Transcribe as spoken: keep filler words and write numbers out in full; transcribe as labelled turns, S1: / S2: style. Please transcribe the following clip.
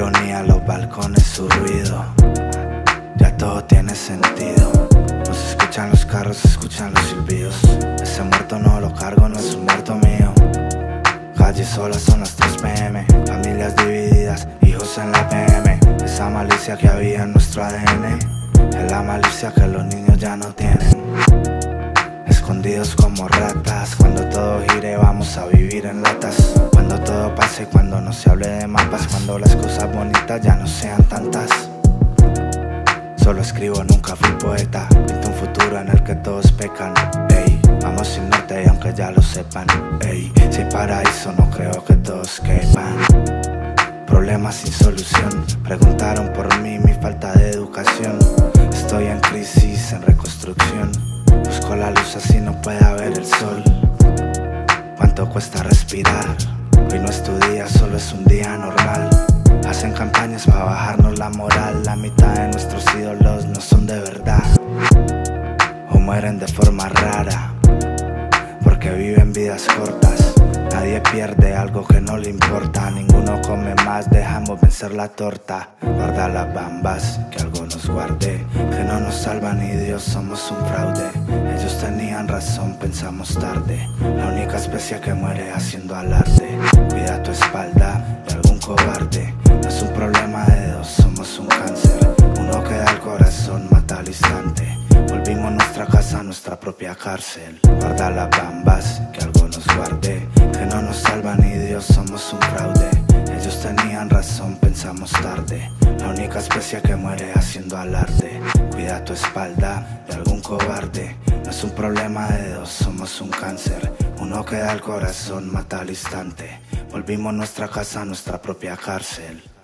S1: ironía, los balcones, su ruido. Ya todo tiene sentido. No se escuchan los carros, se escuchan los silbidos. Ese muerto no lo cargo, no es un muerto mío. Calles solas, son las tres pe eme. Familias divididas, hijos en la pe eme. Esa malicia que había en nuestro a de ene es la malicia que los niños ya no tienen. Escondidos como ratas, cuando todo gire vamos a vivir en latas. Cuando todo pase, cuando no se hable de mapas, cuando las cosas bonitas ya no sean tantas. Solo escribo, nunca fui poeta. Pinto un futuro en el que todos pecan. Ey, vamos sin norte y aunque ya lo sepan. Ey, si hay paraíso no creo que todos quepan. Problemas sin solución. Preguntaron por mí, mi falta de educación. Estoy en crisis, en reconstrucción. Busco la luz así no pueda ver el sol. ¿Cuánto cuesta respirar? Hoy no es tu día, solo es un día normal. Hacen campañas para bajarnos la moral. La mitad de nuestros ídolos no son de verdad, o mueren de forma rara, porque viven vidas cortas. Nadie pierde algo que no le importa. Ninguno come más, dejamos vencer la torta. Guarda las bambas, que algo nos guarde. Que no nos salva ni Dios, somos un fraude. Ellos tenían razón, pensamos tarde. La única especie que muere haciendo alarde. Cuida tu espalda de algún cobarde. No es un problema de dos, somos un cáncer. Uno que da el corazón, mata al instante. Volvimos nuestra casa, nuestra propia cárcel. Guarda las bambas, que algo nos guarde. Que no nos salva ni Dios, somos un fraude. Ellos tenían razón, pensamos tarde. La única especie que muere haciendo alarde. Cuida tu espalda de algún cobarde. No es un problema de dos, somos un cáncer. Uno que da el corazón, mata al instante. Volvimos nuestra casa, nuestra propia cárcel.